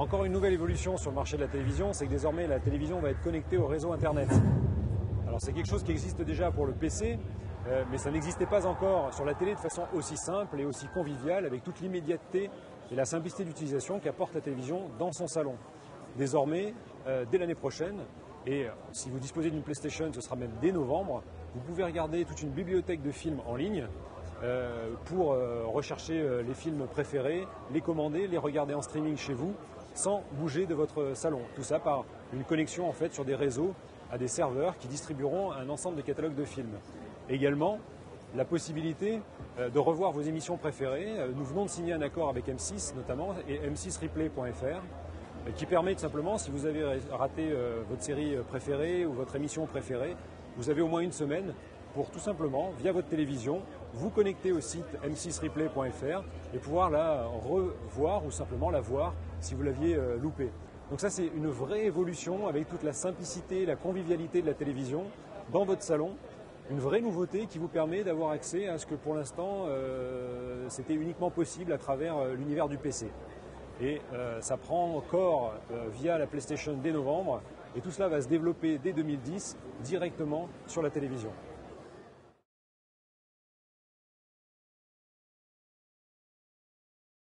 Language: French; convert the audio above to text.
encore une nouvelle évolution sur le marché de la télévision, c'est que désormais la télévision va être connectée au réseau Internet. Alors c'est quelque chose qui existe déjà pour le PC, mais ça n'existait pas encore sur la télé de façon aussi simple et aussi conviviale, avec toute l'immédiateté et la simplicité d'utilisation qu'apporte la télévision dans son salon. Désormais, dès l'année prochaine, et si vous disposez d'une PlayStation, ce sera même dès novembre, vous pouvez regarder toute une bibliothèque de films en ligne pour rechercher les films préférés, les commander, les regarder en streaming chez vous, sans bouger de votre salon. Tout ça par une connexion en fait sur des réseaux à des serveurs qui distribueront un ensemble de catalogues de films. Également, la possibilité de revoir vos émissions préférées. Nous venons de signer un accord avec M6 notamment et m6replay.fr qui permet tout simplement, si vous avez raté votre série préférée ou votre émission préférée, vous avez au moins une semaine pour tout simplement, via votre télévision, vous connecter au site m6replay.fr et pouvoir la revoir ou simplement la voir si vous l'aviez loupée. Donc ça, c'est une vraie évolution avec toute la simplicité, la convivialité de la télévision dans votre salon. Une vraie nouveauté qui vous permet d'avoir accès à ce que pour l'instant, c'était uniquement possible à travers l'univers du PC. Et ça prend corps via la PlayStation dès novembre et tout cela va se développer dès 2010 directement sur la télévision.